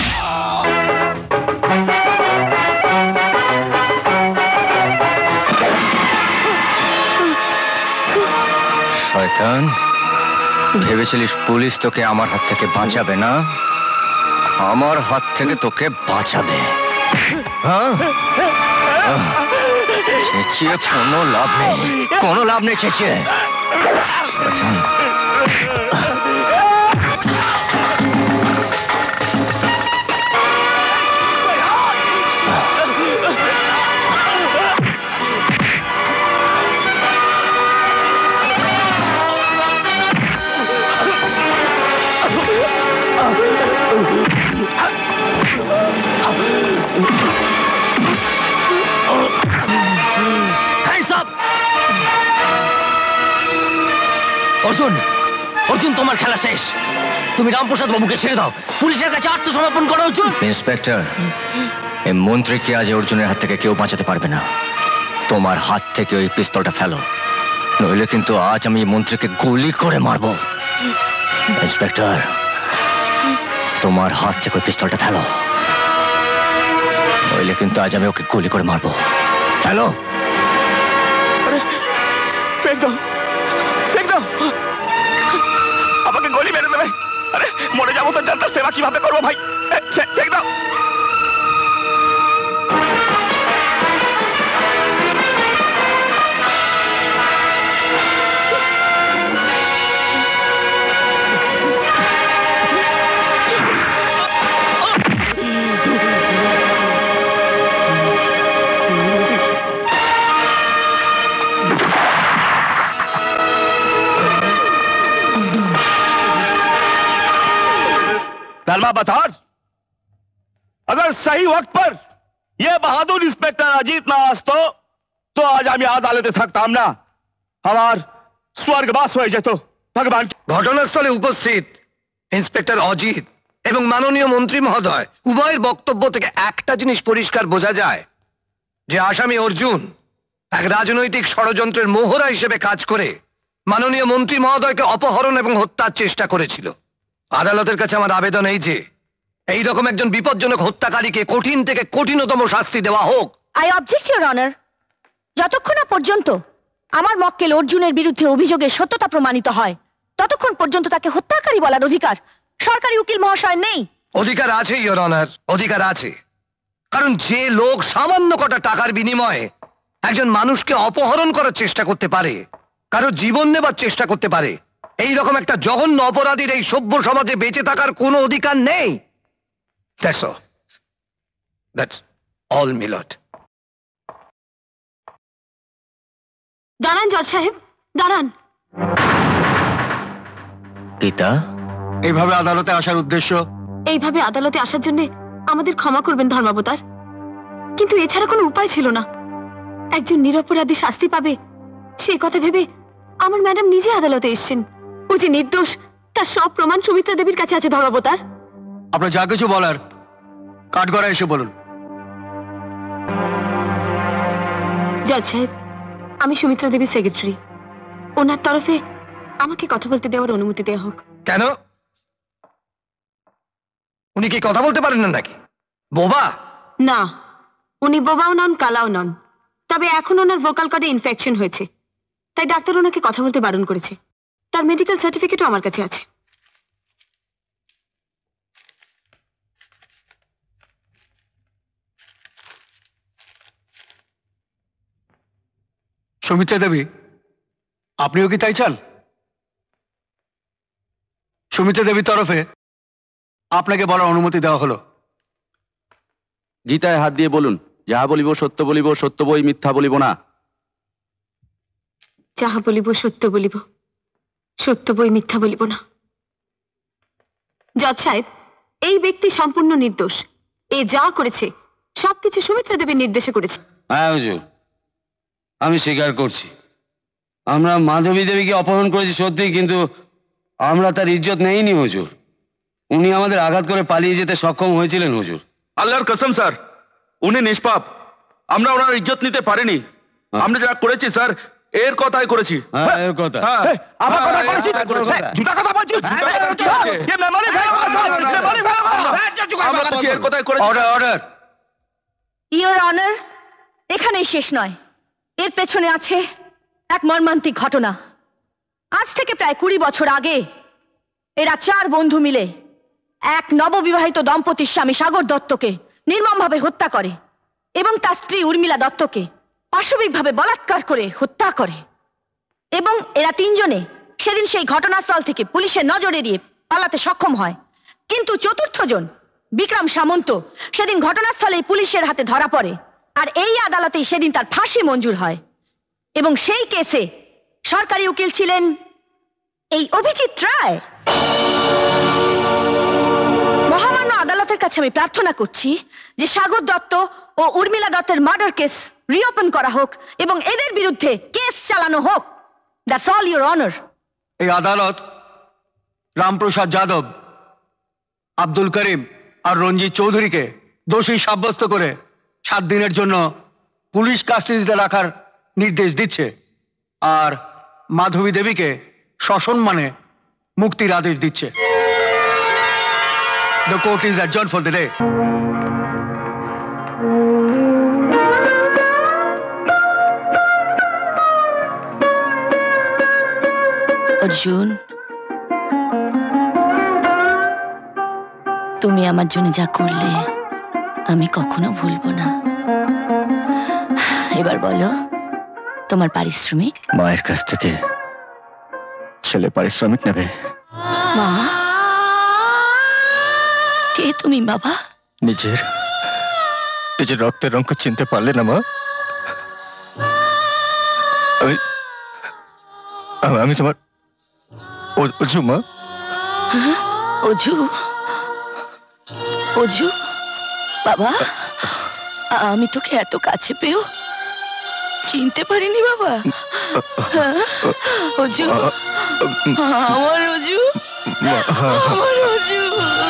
শয়তান, ভেবেছিলিস পুলিশ তোকে আমার হাত থেকে বাঁচাবে না? আমার হাত থেকে তোকে বাঁচাবে। হ্যাঁ, চেঁচিয়ে কোনো লাভ নেই, কোনো লাভ নেই চেঁচিয়ে। শয়তান, অর্জুন, অর্জুন তোমার খেলা শেষ। তুমি রামপ্রসাদ বাবুকে ছেড়ে দাও, পুলিশের কাছে আত্মসমর্পণ করো। অর্জুন, ইন্সপেক্টর, এই মন্ত্রীকে আজ অর্জুনের হাত থেকে কেউ বাঁচাতে পারবে না। তোমার হাত থেকে ওই পিস্তলটা ফেলো, নইলে কিন্তু আজ আমি মন্ত্রীকে গুলি করে মারবো। ইন্সপেক্টর, তোমার হাত থেকে ওই পিস্তলটা ফেলো, নইলে কিন্তু আজ আমি ওকে গুলি করে মারবো। ফেলো। ফেক দাও, ফেক দাও, আমাকে গলি মেরে দেবে। আরে মরে যাবো তো, জানতার সেবা কিভাবে করবো ভাই? ফেক দাও। सलमा बतौर, अगर सही वक्त पर यह बहादुर इंस्पेक्टर अजीत ना आसतो तो आज আমি আদালতে থাকতাম না। আমার স্বর্গবাস হয়ে যেত। ভগবান। ঘটনাস্থলে উপস্থিত ইন্সপেক্টর অজিত এবং মাননীয় মন্ত্রী মহোদয় উভয়ের বক্তব্য থেকে একটা জিনিস পরিষ্কার বোঝা যায় যে আসামি অর্জুন এক রাজনৈতিক ষড়যন্ত্রের মোহরা হিসেবে কাজ করে মাননীয় মন্ত্রী মহোদয়কে অপহরণ এবং হত্যার চেষ্টা করেছিল। আদালতের কাছে আমার আবেদন এই যে এই রকম একজন বিপজ্জনক হত্যাকারীকে কঠিন থেকে কঠিনতম শাস্তি দেওয়া হোক। I object your honour. যতক্ষণ না পর্যন্ত আমার মক্কেল অর্জুনের বিরুদ্ধে অভিযোগের সত্যতা প্রমাণিত হয় ততক্ষণ পর্যন্ত তাকে হত্যাকারী বলার অধিকার সরকারি উকিল মহাশয় নেই। অধিকার আছে ইওর অনার, অধিকার আছে। কারণ যে লোক সামান্য কটা টাকার বিনিময়ে একজন মানুষকে অপহরণ করার চেষ্টা করতে পারে, কারো জীবন নেবার চেষ্টা করতে পারে, এই রকম একটা জঘন্য অপরাধীর এই সভ্য সমাজে বেঁচে থাকার কোনো অধিকার নেই। That's all. That's all, my lord. দাঁড়ান জজ সাহেব, দাঁড়ান। গীতা, এইভাবে আদালতে আসার উদ্দেশ্য? এইভাবে আদালতে আসার জন্য আমাদের ক্ষমা করবেন ধর্মাবতার, কিন্তু এছাড়া কোনো উপায় ছিল না। একজন নিরপরাধী শাস্তি পাবে সেই কথা ভেবে আমার ম্যাডাম নিজে আদালতে এসেছেন। ও যে নির্দোষ তার সব প্রমাণ সুমিত্রা দেবীর কাছে আছে ধর্মাবতার। আপনার যা কিছু বলার কাঠগড়ায় এসে বলুন। জজ সাহেব, আমি সুমিত্রা দেবীর সেক্রেটারি। ওনার তরফে আমাকে কথা বলতে দেওয়ার অনুমতি দেওয়া হোক। কেন? উনি কি কথা বলতে পারেন না নাকি? বোবা? না, উনি বোবাও নন, কালাও নন। তবে এখন ওনার ভোকাল কর্ডে ইনফেকশন হয়েছে, তাই ডাক্তার ওনাকে কথা বলতে বারণ করেছে। তার মেডিকেল সার্টিফিকেটও আমার কাছে আছে। সুমিত্রা দেবী, আপনিও কি তাই চান? সুমিত্রা দেবীর তরফে আপনাকে বলার অনুমতি দেওয়া হলো। গীতায় হাত দিয়ে বলুন, যাহা বলিব সত্য বলিব, সত্য বই মিথ্যা বলিব না। যাহা বলিব সত্য বলিব, সত্য বই মিথ্যা বলিব না। জজ সাহেব, এই ব্যক্তি সম্পূর্ণ নির্দোষ। এ যা করেছে সবকিছু সুমিত্রা দেবীর নির্দেশে করেছে। হ্যাঁ হুজুর, আমি স্বীকার করছি আমরা মাধবী দেবীকে অপহরণ করেছি সত্যি, কিন্তু আমরা তার ইজ্জত নেইনি হুজুর। উনি আমাদের আঘাত করে পালিয়ে যেতে সক্ষম হয়েছিলেন হুজুর। আল্লাহর কসম স্যার, উনি নিষ্পাপ। আমরা ওনার ইজ্জত নিতে পারিনি। আমরা যা করেছি স্যার এর কথাই করেছি। হ্যাঁ, এর কথা। হ্যাঁ, আমার কথা বলছিস? জুতা কথা বলছিস? ये मेमोरी ফেলবো না স্যার, মেমোরি ফেলবো না। আমরা তো এর কথাই করেছি। Order, order. ইওর অনার, এখানেই শেষ নয়। এর পেছনে আছে এক মর্মান্তিক ঘটনা। আজ থেকে প্রায় কুড়ি বছর আগে এরা চার বন্ধু মিলে এক নববিবাহিত দম্পতির স্বামী সাগর দত্তকে নির্মমভাবে হত্যা করে এবং তার স্ত্রী উর্মিলা দত্তকে পাশবিকভাবে বলাৎকার করে হত্যা করে। এবং এরা তিনজনে সেদিন সেই ঘটনাস্থল থেকে পুলিশের নজর এড়িয়ে পালাতে সক্ষম হয়। কিন্তু চতুর্থ জন বিক্রম সামন্ত সেদিন ঘটনাস্থলেই পুলিশের হাতে ধরা পড়ে, আর এই আদালতেই সেদিন তার ফাঁসি মঞ্জুর হয়। এবং সেই কেসে সরকারি উকিল ছিলেন এই অভিজিৎ রায়। মহামান্য আদালতের কাছে আমি প্রার্থনা করছি যে সাগর দত্ত ও উর্মিলা দত্তের মার্ডার কেস রিওপেন করা হোক এবং এদের বিরুদ্ধে কেস চালানো হোক। That's all your honour. এই আদালত রামপ্রসাদ যাদব, আব্দুল করিম আর রঞ্জিত চৌধুরীকে দোষী সাব্যস্ত করে সাত দিনের জন্য পুলিশ কাস্টাডিতে রাখার নির্দেশ দিচ্ছে, আর মাধবী দেবীকে সসম্মানে মুক্তির আদেশ দিচ্ছে। The court is adjourned for the day. Arjun, তুমি আমার জন্য যা করলে আমি কখনো ভুলবো না। এবার বলো, তোমার পারিশ্রমিক? মায়ের কাছ থেকে ছেলে পারিশ্রমিক নেবে? মা? কে তুমি বাবা? নিজের নিজের রক্তের রঙ চিনতে পারলে না মা? আমি আমি তোমার অজু মা। অজু? অজু বাবা, আমি তোকে এত কাছে পেও চিনতে পারিনি বাবা। অজু, আমার অজু, আমার অজু।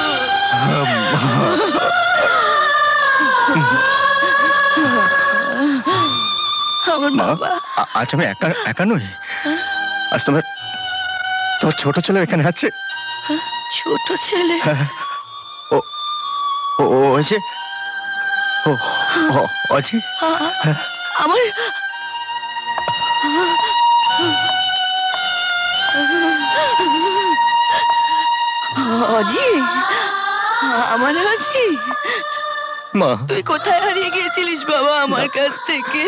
আমার বাবা। আজ আমি একা একা নই, আজ তোমার তোমার ছোট ছেলে এখানে আছে। ছোট ছেলে? ও ও অজি, ও অজি আমার অজি, আমার অজি, মা তুই কোথায় হারিয়ে গিয়েছিলিস বাবা আমার কাছ থেকে?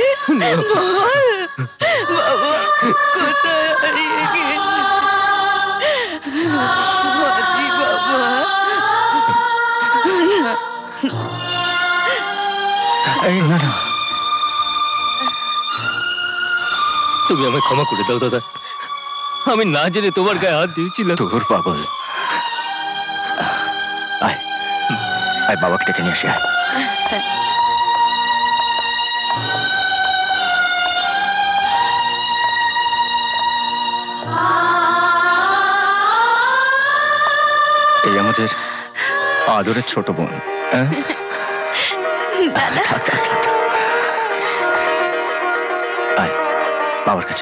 বাবা কোথায় হারিয়ে গিয়েছিস অজি বাবা? এই না না, তুমি আমায় ক্ষমা করে দাও দাদা, আমি না জেনে তোমার গায়ে হাত দিয়েছিলাম। তোর পাগল, আয় আয় বাবাকে ডেকে নিয়ে আসি। আয় এই আমাদের আদরের ছোট বোন। আয় বাবার কাছে।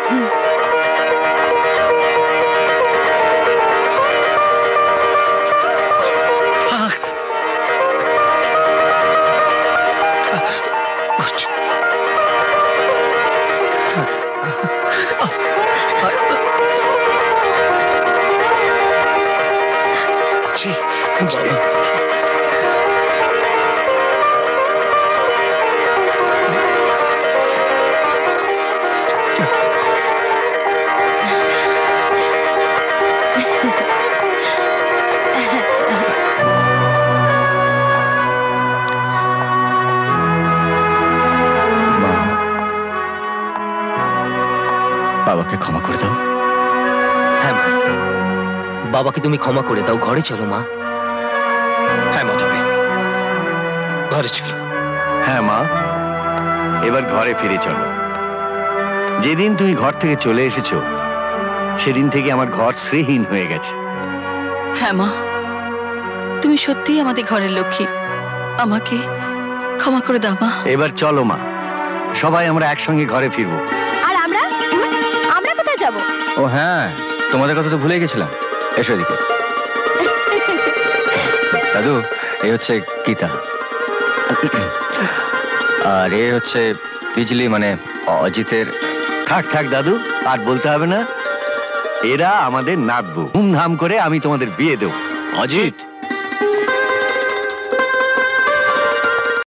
বাবাকে ক্ষমা করে দাও। হ্যাঁ মা, বাবাকে তুমি ক্ষমা করে দাও। ঘরে চলো মা। হ্যাঁ মাধবী, ঘরে চলো। হ্যাঁ মা, এবার ঘরে ফিরে চলো। যেদিন তুমি ঘর থেকে চলে এসেছো সেদিন থেকে আমার ঘর শ্রীহীন হয়ে গেছে। হ্যাঁ মা, তুমি সত্যিই আমাদের ঘরের লক্ষ্মী, আমাকে ক্ষমা করে দাও মা। এবার চলো মা, সবাই আমরা একসঙ্গে ঘরে ফিরবো। আর আমরা আমরা কোথায় যাব? ও হ্যাঁ, তোমাদের কথা তো ভুলে গেছিলাম। এসো এদিকে। দাদু, এই হচ্ছে গীতা, আর এ হচ্ছে বিজলি, মানে অজিতের। থাক থাক দাদু, আর বলতে হবে না। এরা আমাদের নাতবু। ধুমধাম করে আমি তোমাদের বিয়ে দেবো। অজিত,